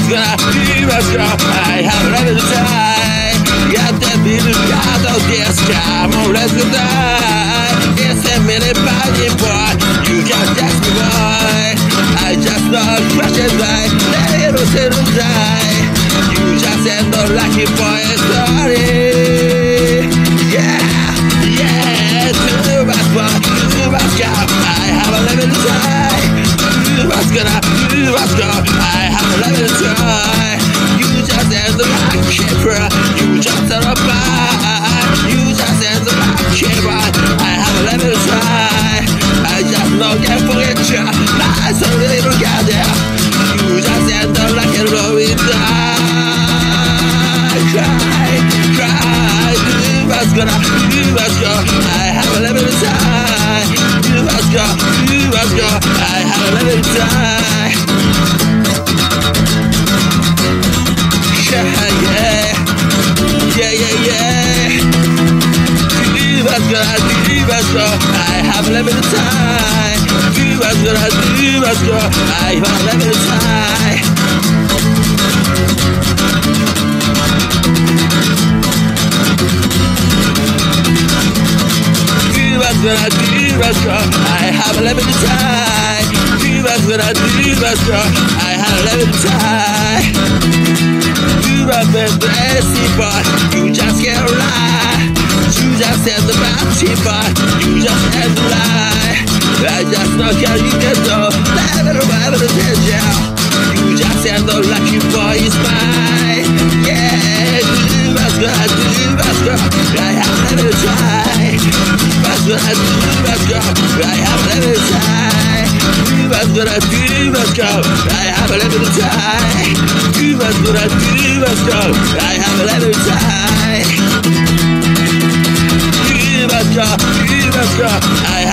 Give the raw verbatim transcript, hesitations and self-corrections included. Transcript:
must go, you must go. I have limited time. Got that little god of this time. Oh, let's go die. It's a minute body boy. You can't just me boy. I just know crushes die. Little little die. You just said the lucky boy story. Yeah, yeah. You must go, you must go. I have a limited time. You must go, you must go. I have a limited time. You just said the lucky boy. You just said a bar. You just said the lucky boy. I have a limited time. I just know can't forget you. I saw the little guy there. You just said the lucky boy die. Cry, cry. You must go, you must go. I have a limited time. You must go, you must go. I have a limited time. Yeah, yeah, yeah, yeah, yeah. You must go, you must go. I have a limited time. You must go, you must go. I have a limited time. You must go, you must go. I have a limited time. You must go, you must go. I have a limited time. You are the blessing, but you just can't lie. You just said the bounty, but you just can't lie. I just know how you can go. Never, never to tell you. You just said the lucky boy is mine. Yeah, you must go, you must go. I have never tried. You must go, you must go. I have never tried. You must go, you must go. I have a little time. You must go, you must go. I have a little time. You must go, you must go. I